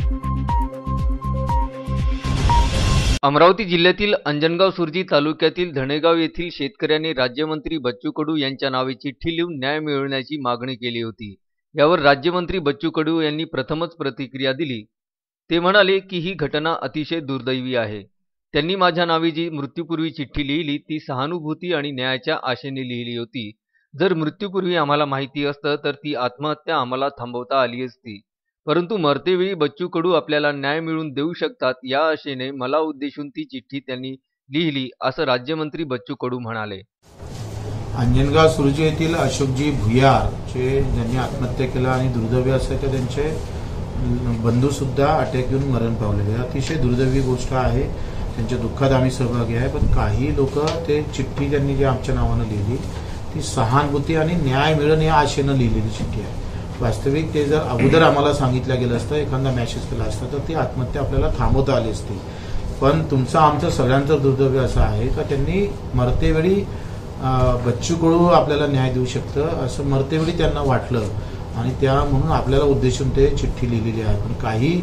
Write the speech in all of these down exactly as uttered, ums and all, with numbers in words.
अमरावती जिल्ह्यातील अंजनगाव सुर्जी तालुक्यातील धनेगाव येथील शेतकऱ्यांनी राज्यमंत्री बच्चू कडू यांच्या नावे चिठ्ठी लिहून न्याय मिळवण्याची मागणी केली होती। यावर राज्यमंत्री बच्चू कडू यांनी प्रथमच प्रतिक्रिया दिली। ते म्हणाले की ही घटना अतिशय दुर्दैवी आहे। त्यांनी माझ्या नावे जी मृत्यूपूर्वी चिठ्ठी लिहिली ती सहानुभूती आणि न्यायाच्या आशेने लिहिली होती। जर मृत्यूपूर्वी आम्हाला माहिती असतं तर ती आत्महत्या आम्हाला थांबवता आली असती, परंतु मरतेवेळी बच्चू कडू आपल्याला न्याय मिळवून देऊ शकतात या आशेने मला उद्देशून ती चिठ्ठी त्यांनी लिहिली, असं राज्यमंत्री बच्चू कडू म्हणाले। अंजनगाव सुर्जी येथील अशोकजी भुयार जे ज्यांनी आत्महत्या केला आणि दुर्दैवी असं तर त्यांचे बंधू सुद्धा अटॅक येऊन मरण पावलेले, अतिशय दुर्दैवी गोष्ट आहे। त्यांच्या दुःखात आम्ही सहभागी आहे। पण काही लोक ते चिठ्ठी त्यांनी जे आमच्या नावाने लिहिली ती सहानुभूती आणि न्याय मिळेल या आशेने लिहिलेली चिठ्ठी आहे। वास्तविक ते जर अगोदर आम्हाला सांगितलं गेलं असतं, एखादा मेसेज केला असता तर ती आत्महत्या आपल्याला थांबवता आली असती। पण तुमचं आमचं सगळ्यांचं दुर्दैव असं आहे का त्यांनी मरतेवेळी बच्चू कडू आपल्याला न्याय देऊ शकतं असं मरतेवेळी त्यांना वाटलं आणि त्या म्हणून आपल्याला उद्देशून ते चिठ्ठी लिहिलेली आहे। पण काही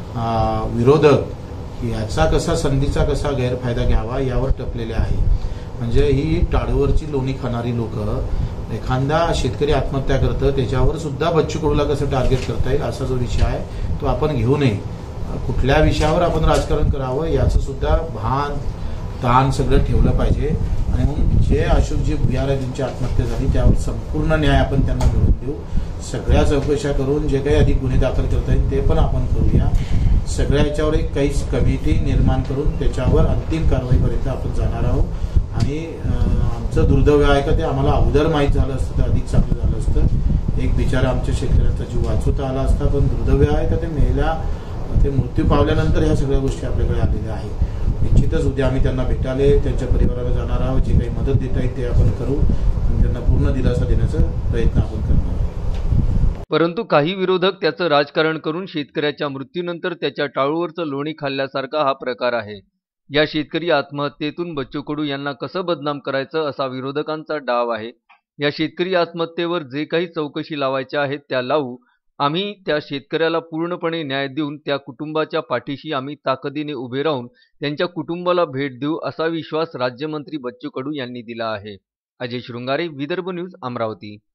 विरोधक याचा कसा संधीचा कसा गैरफायदा घ्यावा यावर टपलेले आहे। म्हणजे ही टाळूवरची लोणी खाणारी लोक एखादा शेतकरी आत्महत्या करतं त्याच्यावर सुद्धा बच्चू कडूला कसं टार्गेट करता येईल असा जो विषय आहे तो आपण घेऊ नये। कुठल्या विषयावर आपण राजकारण करावं याचं सुद्धा भान ताण सगळं ठेवलं पाहिजे आणि म्हणून जे अशोकजी भुयार यांची आत्महत्या झाली त्यावर संपूर्ण न्याय आपण त्यांना मिळवून देऊ। सगळ्या चौकशा करून जे काही अधिक गुन्हे दाखल करता येईल ते पण आपण करूया। सगळ्या याच्यावर एक काही कमिटी निर्माण करून त्याच्यावर अंतिम कारवाईपर्यंत आपण जाणार आहोत। आणि आमचं दुर्दैव आहे का ते आम्हाला अगोदर माहीत झालं असतं तर अधिक चांगलं झालं असतं। एक बिचारा आमच्या शेतकऱ्यांचा जीव वाचवता आला असता। पण दुर्दैव आहे का ते मेल्या ते मृत्यू पावल्यानंतर ह्या सगळ्या गोष्टी आपल्याकडे आलेल्या आहेत। निश्चितच उद्या आम्ही त्यांना भेटायला त्यांच्या परिवाराला जाणार आहोत। जे काही मदत देता येईल ते आपण करू आणि त्यांना पूर्ण दिलासा देण्याचा प्रयत्न आपण करणार आहोत। परंतु काही विरोधक त्याचं राजकारण करून शेतकऱ्याच्या मृत्यूनंतर त्याच्या टाळूवरचं लोणी खाल्ल्यासारखा हा प्रकार आहे। या शेतकरी आत्महत्येतून बच्चू कडू यांना कसं बदनाम करायचं असा विरोधकांचा डाव आहे। या शेतकरी आत्महत्येवर जे काही चौकशी लावायच्या आहेत त्या लावू। आम्ही त्या शेतकऱ्याला पूर्णपणे न्याय देऊन त्या कुटुंबाच्या पाठीशी आम्ही ताकदीने उभे राहून त्यांच्या कुटुंबाला भेट देऊ असा विश्वास राज्यमंत्री बच्चू कडू यांनी दिला आहे। अजय शृंगारे, विदर्भ न्यूज, अमरावती।